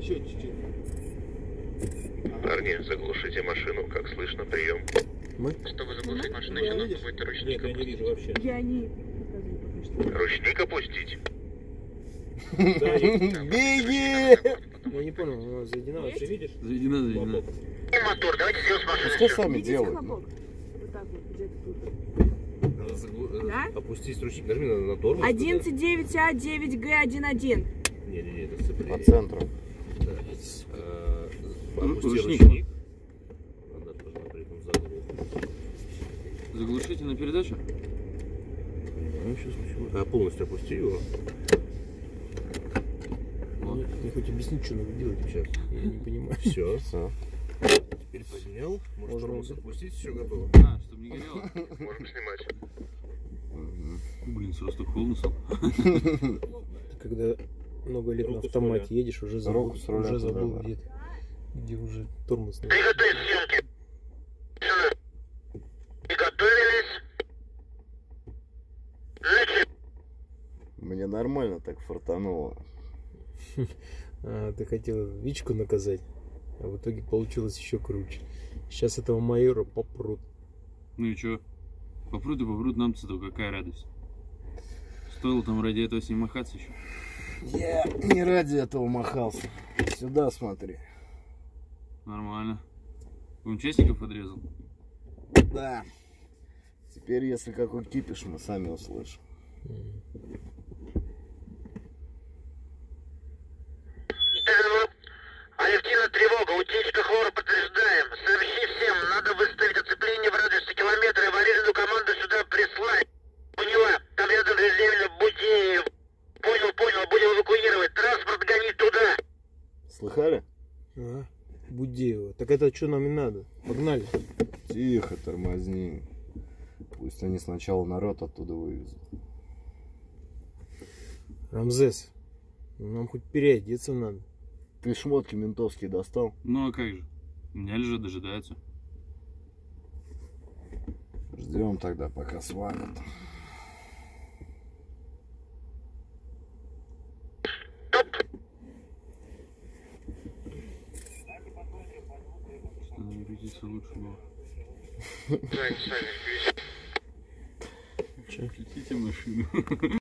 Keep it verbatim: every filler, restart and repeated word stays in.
Еще чуть-чуть. Парни, заглушите машину, как слышно, прием. Мы? Чтобы заглушить машину, Ну, еще надо видишь? будет ручник Нет, я не вижу вообще. Я не... Ручник опустить. Беги! Я не понял, заведена Вообще вообще. видишь? Заведена, заведена. И мотор, давайте сделаем с машины. Пускай сами Видите делают. хлопок? Вот так вот, где-то тут. Надо заглу... Да? Опустить ручник, нажми на, на тормоз. одиннадцать девять А девять Г один один. Не-не-не, это сцепление. По центру. Да. А, опусти Ручник. ручник. Надо тоже при этом заглушить. Заглушите на передачу? Понимаю, сейчас почему. А полностью опусти его. Мне, мне хоть объяснить, что надо делать сейчас. Я не понимаю. Все. Все. Теперь поднял. Можно Можно тормоз вот- отпустить, все готово. А, чтобы не горело. Можем снимать. Блин, сразу так холодно стало. Ты когда много лет Руку на с автомате руля. едешь, уже забыл, Руку с руля уже туда, забыл да. где, где уже тормоз. надо. Приготовить съемки. Приготовились. Начали. Мне нормально так фартануло. А, ты хотел Вичку наказать, а в итоге получилось еще круче. Сейчас этого майора попрут. Ну и чё? Попрут и попрут, нам-то зато какая радость. Стоило там ради этого с ним махаться еще. Я не ради этого махался. Сюда смотри. Нормально. Он участников подрезал? Да. Теперь, если какой кипиш, мы сами услышим. Алевтина, тревога, утечка хлора подтверждаем. Сообщи всем, надо выставить оцепление в радиусе километра и аварийную команду сюда прислать. Поняла, там рядом земля Будеев. Понял, понял, будем эвакуировать. Транспорт гони туда. Слыхали? А, Будеева. Так это что нам и надо? Погнали. Тихо, тормозни. Пусть они сначала народ оттуда вывезут. Рамзес, нам хоть переодеться надо. Ты шмотки ментовские достал? Ну а как же? У меня лежат, дожидаются. Ждем тогда, пока свалят. Что надо репетиция лучше было. Сань, Сань, Включите машину.